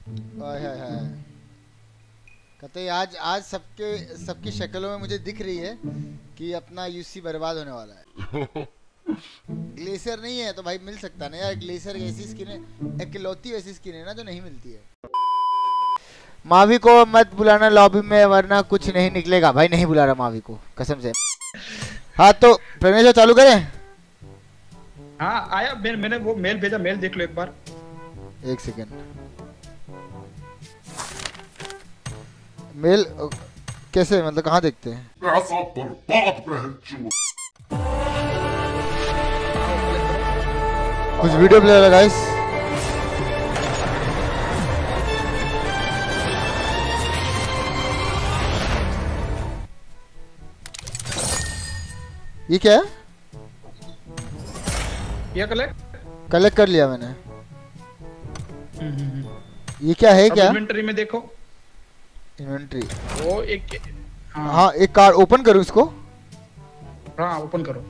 हाय हाय हाय। कहते हैं आज आज सबकी शक्लों में मुझे दिख रही है कि अपना यूसी बर्बाद होने वाला है। ग्लेशियर नहीं है तो भाई मिल सकता ना यार। ग्लेशियर ऐसी स्किन है, इकलौती ऐसी स्किन है ना जो नहीं मिलती है। मावी को मत बुलाना लॉबी में वरना कुछ नहीं निकलेगा। भाई नहीं बुला रहा मावी को कसम से। हाँ तो प्रवेश चालू करें। हाँ आया, मैंने वो मेल भेजा, मेल देख लो एक बार। एक सेकेंड। मेल कैसे, मतलब कहाँ देखते हैं? कुछ वीडियो प्ले लगा गाइस। ये क्या है? ये कलेक्ट कर लिया मैंने। ये क्या है? क्या इन्वेंटरी में देखो। इन्वेंटरी वो एक हाँ एक कार्ड ओपन करूँ इसको। हाँ ओपन करो।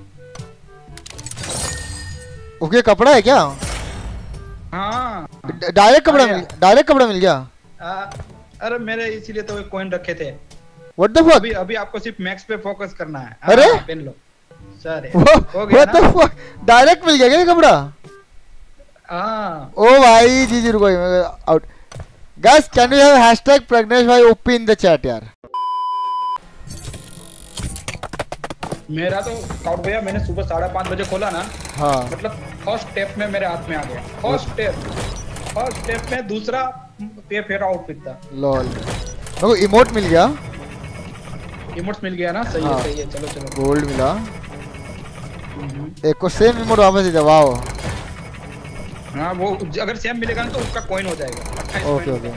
ओके कपड़ा है क्या? हाँ डायरेक्ट कपड़ा मिल गया। अरे मेरे इसीलिए तो कॉइन रखे थे। What the fuck? अभी आपको सिर्फ मैक्स पे फोकस करना है। अरे पहन लो सर। हो गया ना? डायरेक्ट मिल गया क्या कपड़ा? हाँ ओ भाई जी रुको out. Guys can you have hashtag Pragnesh भाई ओपी इन द चैट यार। मेरा तो काउंट भैया, मैंने सुबह 5:30 बजे खोला ना। हाँ मतलब फर्स्ट स्टेप में मेरे हाथ में आ गया। फर्स्ट स्टेप में दूसरा पे फेरा आउटफिट था। लॉल मेरे को इमोट मिल गया। इमोट्स मिल गया ना? सही हाँ। है सही है। चलो चलो गोल्ड मिला। एक को सेम इमोट वापस दे दे। वाओ। हाँ वो अगर सेम मिलेगा ना तो उसका कॉइन हो जाएगा। 28 ओके ओके।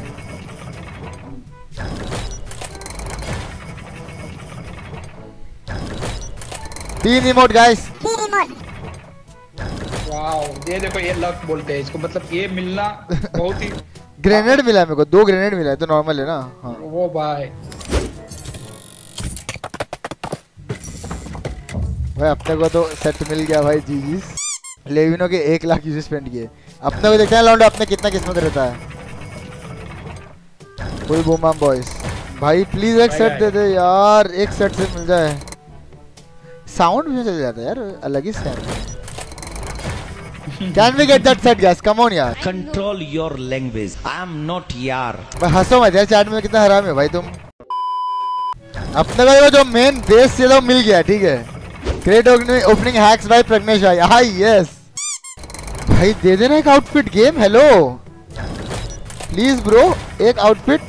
तीन इमोट गाइस। वाओ ये देखो, ये लक बोलते हैं इसको। मतलब ये मिलना बहुत ही ग्रेनेड मिला मेरे को। 2 ग्रेनेड मिला है तो नॉर्मल है ना। हाँ वो भाई अपने को तो सेट मिल गया भाई। जी लेविनो के 1 लाख यूज स्पेंड किए। अपने को देखते हैं लौंडे अपने कितना किस्मत रहता है। कोई बूम बॉयज भाई प्लीज एक सेट दे दे यार। एक सेट से मिल जाए। साउंड भी चल जाता है यार, अलग ही scan. Can we get that set guys? Come on यार। Control your language. I am not यार। भाई हंसो मत यार, चैट में कितना हराम है भाई तुम। अपने को जो मेन बेस से तो मिल गया ठीक है। Great opening hacks by Pragnesh भाई। हां यस भाई दे देना एक outfit. Game hello please bro एक आउटफिट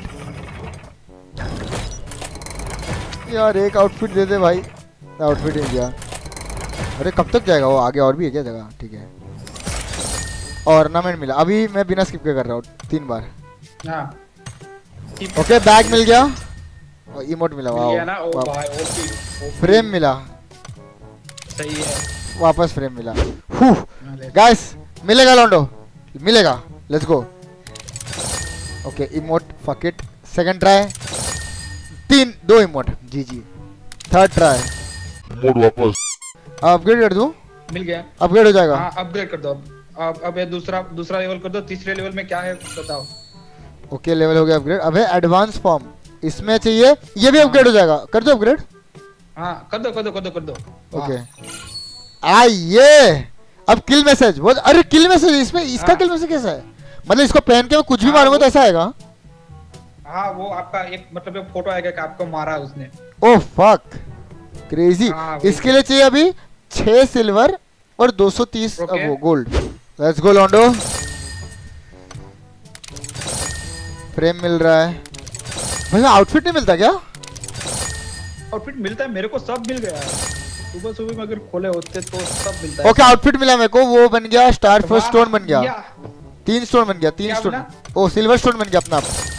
यार। एक आउटफिट दे दे भाई। आउटफिट मिल गया। अरे कब तक जाएगा वो? आगे और भी है क्या जगह? ठीक है। ऑर्नामेंट मिला। अभी मैं बिना स्किप के कर रहा हूँ 3 बार। हाँ ओके बैग मिल गया और इमोट मिला। वाओ फ्रेम मिला। सही है। वापस फ्रेम मिला। गाइस मिलेगा लॉन्डो मिलेगा। Let's go. Okay emote fuck it. Second try 2 emote. जी थर्ड ट्राई इमोट वापस। अपग्रेड कर दूं? मिल गया। अपग्रेड हो जाएगा। हाँ अपग्रेड कर दो। अब ये दूसरा लेवल कर दो। तीसरे लेवल में क्या है बताओ। ओके लेवल हो गया अपग्रेड। अब है एडवांस फॉर्म। इसमें चाहिए ये भी अपग्रेड हो जाएगा। कर दो अपग्रेड। हाँ कर दो। ओके आइए अब किल मैसेज। वो अरे किल मैसेज इसमें इसका किल मैसेज कैसा है? मतलब इसको पहन के मैं कुछ भी मारूंगा तो ऐसा आएगा? हाँ वो आपका एक मतलब एक फोटो आएगा कि आपको मारा उसने। Oh fuck crazy. इसके लिए चाहिए अभी 6 सिल्वर और 230 वो गोल्ड। लेट्स गो लॉन्डो। फ्रेम मिल रहा है भाई। आउटफिट नहीं मिलता क्या? आउटफिट मिलता है मेरे को। सब मिल गया। सुबह में अगर खोले होते तो सब मिलता है। ओके आउटफिट मिला मेरे को। वो बन गया स्टार फर्स्ट स्टोन बन गया। 3 स्टोन बन गया। 3 स्टोन। ओ सिल्वर स्टोन बन गया अपना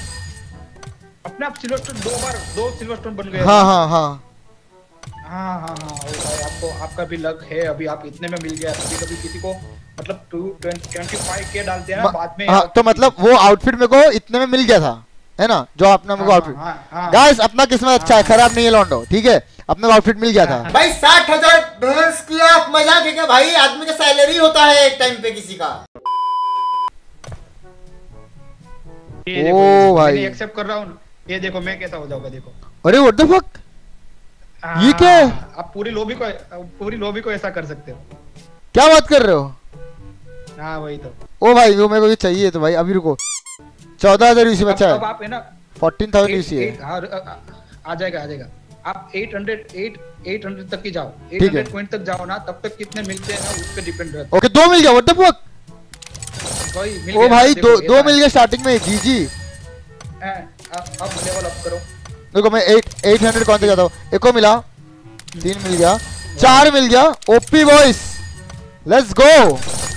आप सिल्वर स्टोन 2 सिल्वर स्टोन बन गए। हाँ ओ भाई आपका भी लक है। अभी आप इतने में मिल गया। कभी किसी को मतलब 25K डालते हैं ना बाद में। हाँ तो मतलब वो आउटफिट मेरे को इतने में मिल गया था है ना जो अपना मेरे को आउटफिट। गाइस अपना किस्मत अच्छा है, खराब नहीं है लॉन्डो ठीक है। अपने को आउटफिट मिल गया था भाई। 60,000 डॉलर्स की आप मजाक है क्या भाई? आदमी का सैलरी होता है एक टाइम पे किसी का। ये देखो, ओ भाई, मैं एक्सेप्ट कर रहा हूँ। ये देखो मैं कैसा हो जाऊंगा, देखो। अरे व्हाट द फक, ये क्या है? आप पूरी लॉबी को ऐसा कर सकते हो। क्या बात कर रहे हो? हाँ वही तो। ओ भाई वो मेरे को ये चाहिए तो भाई अभी रुको। 14,000 यूसी बचा है। अब आप है ना 14,000 यूसी है। आ जाएगा। आप 800 तक ही जाओ, ठीक है। 800 पॉइंट तक जाओ ना, तब तक कितने मिलते हैं ना उस पे डिपेंड रहता ओके 2 मिल गया, व्हाट द फक। है। मिल ओ गया, भाई देखो, दो मिल गया स्टार्टिंग में। जी अब लेवल अप करो। देखो मैं 800 कौन से जाता हूँ। एक को मिला, 3 मिल गया, 4 मिल गया। OP boys, let's go.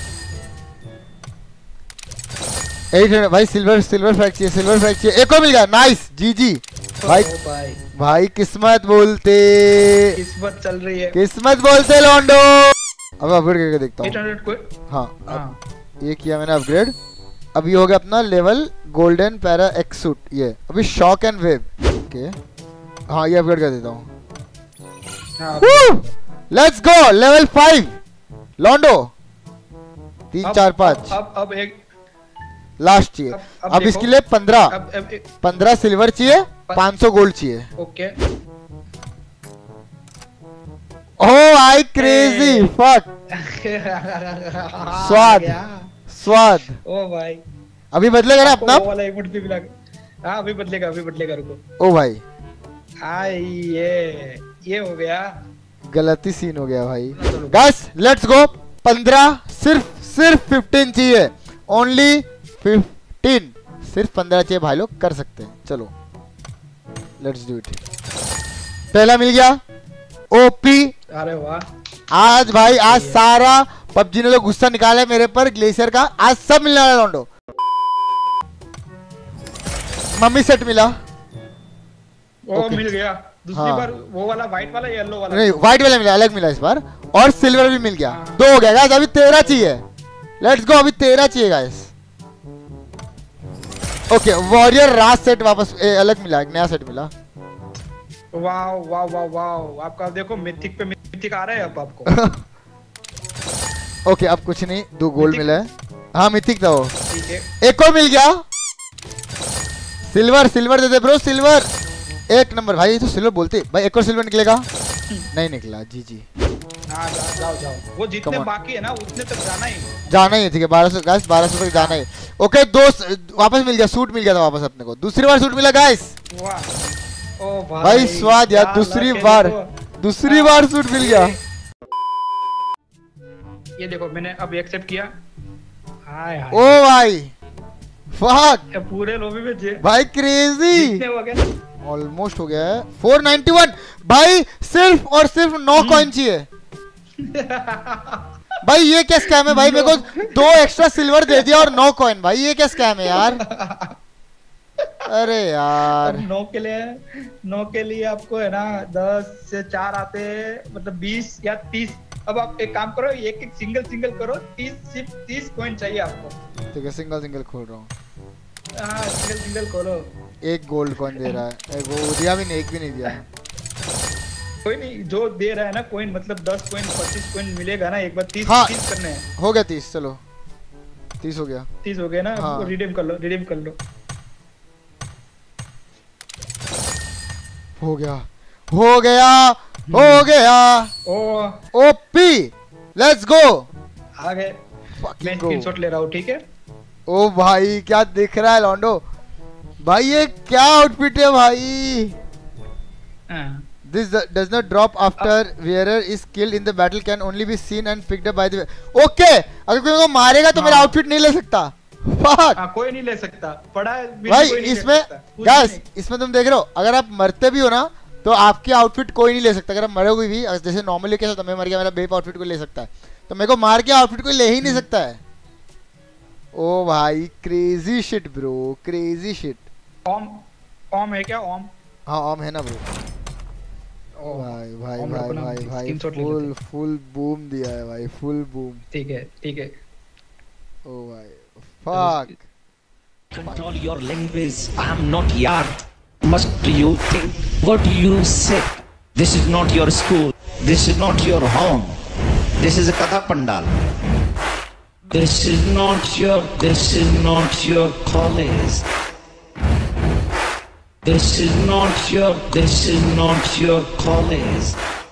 800 भाई। सिल्वर फ्रैग चाहिए। एक को मिल गया, नाइस। जी भाई किस्मत बोलते, किस्मत चल रही है। किस्मत बोलते लॉन्डो। अब अपग्रेड करके देखता हूँ। 800 को। हाँ ये किया मैंने अपग्रेड। अब ये हो गया अपना level golden para X suit. ये अभी शॉक एंड वेव। ओके हाँ ये अपग्रेड कर देता हूँ। Let's go level 5 लॉन्डो। 3 4 5 अब एक लास्ट चाहिए। अब इसके लिए 15 सिल्वर चाहिए, 500 गोल्ड चाहिए। Okay. Oh I crazy fuck. स्वाद। ओ भाई अभी बदलेगा ना अपना। वो वाला इमोट भी मिला। हाँ अभी बदलेगा रुको। ओ भाई ये हो गया, गलती सीन हो गया भाई। Guys let's go. 15 सिर्फ 15 चाहिए। ओनली 15, सिर्फ 15 चाहिए भाई लोग, कर सकते हैं। चलो लेट्स डू इट। पहला मिल गया ओपी। अरे वाह, आज भाई आज सारा पबजी ने जो गुस्सा निकाला है मेरे पर ग्लेशियर का, आज सब मिलने वाला लॉन्डो। मम्मी सेट मिला। वो मिल गया दूसरी बार। वो वाला व्हाइट वाला, येलो वाला नहीं, व्हाइट वाला मिला, अलग मिला इस बार। और सिल्वर भी मिल गया। 2 हो गया गाइस, अभी 13 चाहिए। लेट्स गो, अभी 13 चाहिए गाइस। ओके वॉरियर रास सेट वापस अलग मिला, एक नया सेट मिला। वाओ आपका देखो मिथिक पे मिथिक आ रहा है अब आपको। ओके अब कुछ नहीं, 2 गोल्ड मिला है। हाँ मिथिक था वो। ठीक है। एक और मिल गया सिल्वर दे दे ब्रो। सिल्वर एक नंबर भाई। तो सिल्वर बोलते भाई। एक और सिल्वर निकलेगा। नहीं निकला। जी जाओ वो जितने बाकी है ना उतने तक जाना ही। ठीक है 1200 गाइस, 1200 तक जाना ही। ओके दोस्त वापस मिल गया, सूट मिल गया था वापस अपने को। दूसरी बार सूट मिला गाइस। ओ भाई स्वाद यार, दूसरी बार सूट मिल गया। ये देखो मैंने अब एक्सेप्ट किया। हाय ओ भाई फक, पूरे लॉबी में भाई क्रेजी। ऑलमोस्ट हो गया है। 491 भाई। सिर्फ और सिर्फ 9 कॉइन चाहिए। भाई ये क्या स्कैम है भाई। मेरे को 2 एक्स्ट्रा सिल्वर दे दिया और 9 कॉइन। भाई ये क्या स्कैम है यार। अरे यार 9 के लिए आपको है ना 10 से 4 आते हैं, मतलब 20 या 30। अब आप एक काम करो, एक सिंगल करो। 30 कॉइन चाहिए आपको। ठीक है सिंगल खोल रहा हूँ। हाँ सिंगल खोलो। एक गोल्ड कॉइन दे रहा है। वो दिया भी नहीं, एक भी नहीं दिया। कोई नहीं, जो दे रहा है ना कॉइन, मतलब 10 कॉइन 25 कॉइन मिलेगा ना एक बार। 30 हाँ, 30 करने हैं। हो गया 30। चलो 30 हो गया। 30 हो गया ना। हाँ। रिडीम कर लो। हो गया। OP let's go. आ गए। मैं स्क्रीनशॉट ले रहा हूँ। ठीक है। ओ भाई क्या दिख रहा है लॉन्डो। भाई ये क्या आउटफिट है भाई। This does not drop after wearer is killed in the battle, can only be seen and picked up by the okay। अगर कोई को मारेगा तो मेरा आउटफिट नहीं ले सकता। फक कोई नहीं ले सकता। पड़ा है भाई इसमें। गाइस इसमें तुम देख रहे हो, अगर आप मरते भी हो ना तो आपकी आउटफिट कोई नहीं ले सकता। अगर आप मरोगे भी, जैसे नॉर्मली कैसा मैं मर गया, मेरा बेप आउटफिट को ले सकता है, तो मेरे को मार के आउटफिट कोई ले ही नहीं सकता है। ओ भाई crazy shit bro, crazy shit. ओम है क्या? ओम हाँ ओम है ना ब्रो। भाई फुल बूम दिया है भाई, फुल बूम। ठीक है। ओ भाई fuck. Control your language. I am not yaar. Must you think what you say? This is not your school. This is not your home. This is a Katha Pandal. This is not your college. This is not your college.